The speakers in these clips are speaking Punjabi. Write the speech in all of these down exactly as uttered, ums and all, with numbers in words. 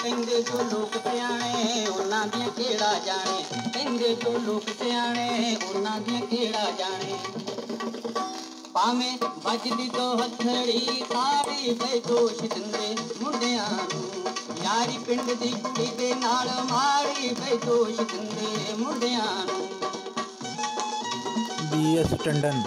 ਕਹਿੰਦੇ ਜੋ ਲੋਕ ਸਿਆਣੇ ਉਹਨਾਂ ਦੀਆਂ ਕਿਹੜਾ ਜਾਣੇ, ਕਹਿੰਦੇ ਜੋ ਲੋਕ ਸਿਆਣੇ ਉਹਨਾਂ ਦੀਆਂ ਕਿਹੜਾ ਜਾਣੇ। ਭਾਵੇਂ ਵੱਜਦੀ ਦੋ ਹੱਥੜੀ ਤਾੜੀ ਪਏ ਦੋਸ਼ ਦਿੰਦੇ ਮੁੰਡਿਆਂ ਨੂੰ, ਯਾਰੀ ਪਿੰਡ ਦੀ ਕੁੜੀ ਦੇ ਨਾਲ ਮਾੜੀ ਪਏ ਦੋਸ਼ ਦਿੰਦੇ ਮੁੰਡਿਆਂ ਨੂੰ। ਬੀ ਐਸ ਟੰਡਨ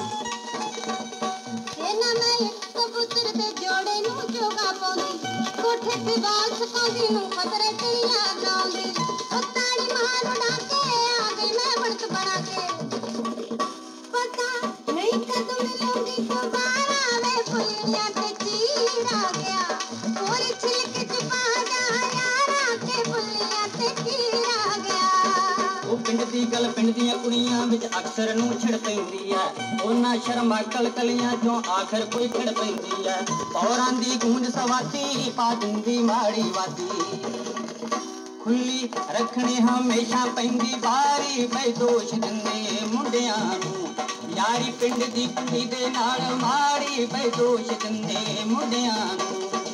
ਇਹਨਾਂ ਮੈਂ ਇੱਕ ਕਬੂਤਰ ਦੇ ਜੋੜੇ ਨੂੰ ਚੋਗਾ ਪਾਉਂਦੀ, ਕੋਠੇ ਤੇ ਬਾਲ ਸੁਕਾਉਂਦੀ ਨੂੰ ਖਤਰੇ ਤੇ ਯਾਦ ਆਉਂਦੀ। ਉਹ ਤਾੜੀ ਮਾਰ ਉਡਾ ਕੇ ਆ ਗਈ ਮੈਂ ਬਣਤ ਬਣਾ ਕੇ, ਪਤਾ ਨਹੀਂ ਕਦੋਂ ਮਿਲੂੰਗੀ ਦੁਬਾਰਾ ਵੇ ਫੁੱਲੀਆਂ ਤੇ ਚੀਰ ਆ ਗਿਆ। ਹੋਰ ਛਿਲਕ ਚ ਪਾ ਜਾ ਯਾਰਾ ਕੇ ਫੁੱਲੀਆਂ ਤੇ ਚੀਰ ਆ ਗਿਆ। ਉਹ ਪਿੰਡ ਦੀ ਗੱਲ ਪਿੰਡ ਦੀਆਂ ਕੁੜੀਆਂ ਵਿੱਚ ਅਕਸਰ ਨੂੰ ਛਿੜ ਪੈਂਦੀ ਐ, ਉਹਨਾਂ ਸ਼ਰਮਾ ਕਲਕਲੀਆਂ ਚੋਂ ਆਖਰ ਕੋਈ ਖਿੜ ਪੈਂਦੀ ਐ। ਪੌਰਾਂ ਦੀ ਗੂੰਜ ਸਵਾਤੀ ਪਾ ਦਿੰਦੀ ਮਾੜੀ ਵਾਦੀ, ਖੁੱਲੀ ਰੱਖਣੀ ਹਮੇਸ਼ਾ ਪੈਂਦੀ ਬਾਰੀ ਪਏ ਦੋਸ਼ ਦਿੰਦੇ ਮੁੰਡਿਆਂ ਨੂੰ, ਯਾਰੀ ਪਿੰਡ ਦੀ ਕੁੜੀ ਦੇ ਨਾਲ ਮਾੜੀ ਪਏ ਦੋਸ਼ ਦਿੰਦੇ ਮੁੰਡਿਆਂ ਨੂੰ।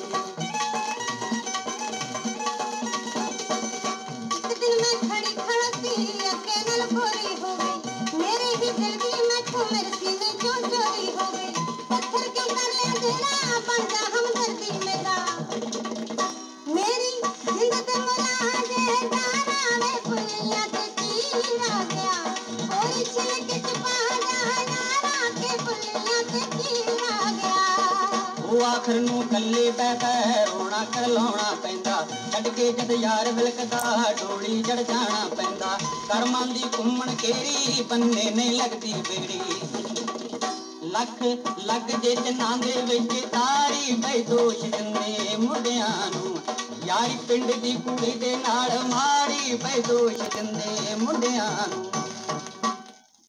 ਇੱਕ ਦਿਨ ਮੈਂ ਖੜੀ ਖੜੋਤੀ ਅੱਗੇ ਨਾਲ ਗੋਰੀ ਹੋ ਗਈ, ਮੇਰੇ ਹੀ ਦਿਲ ਦੀ ਮੈਥੋਂ ਮੇਰੇ ਸੀਨੇ ਚੋਂ ਚੋਰੀ ਹੋ ਗਈ। ਪੱਥਰ ਕਿਉਂ ਕਰ ਲਿਆ ਤੇਰਾ ਬਣ ਜਾ ਹਮਦਰਦੀ ਮੇਰਾ, ਮੇਰੀ ਜਿੰਦ ਤੇ ਮੁਰਾਦੇ ਤਾਰਾ ਵੇ ਫੁੱਲੀਆਂ ਤੇ ਚੀਰ ਆ ਗਿਆ। ਕੋਈ ਛਿਲਕ ਚ ਪਾ ਜਾ ਯਾਰਾ ਕੇ ਫੁੱਲੀਆਂ ਤੇ ਚੀਰ ਆ ਗਿਆ। ਉਹ ਆਖਰ ਨੂੰ ਕੱਲੇ ਬਹਿ ਬਹਿ ਰੋਣਾ ਕਰ ਲਾਉਣਾ ਪੈਂਦਾ, ਛੱਡ ਕੇ ਜਦ ਯਾਰ ਵਿਲਕਦਾ ਡੋਲੀ ਜੜ ਜਾਣਾ ਪੈਂਦਾ। ਕਰਮਾਂ ਦੀ ਘੁੰਮਣ ਕੇਰੀ ਬੰਨੇ ਨਹੀਂ ਲੱਗਦੀ ਬੇੜੀ, ਲੱਖ ਲੱਗ ਜੇ ਜਨਾਂ ਦੇ ਵਿੱਚ ਤਾਰੀ ਪਏ ਦੋਸ਼ ਦਿੰਦੇ ਮੁੰਡਿਆਂ ਨੂੰ, ਯਾਰੀ ਪਿੰਡ ਦੀ ਕੁੜੀ ਦੇ ਨਾਲ ਮਾੜੀ ਪਏ ਦੋਸ਼ ਦਿੰਦੇ ਮੁੰਡਿਆਂ ਨੂੰ।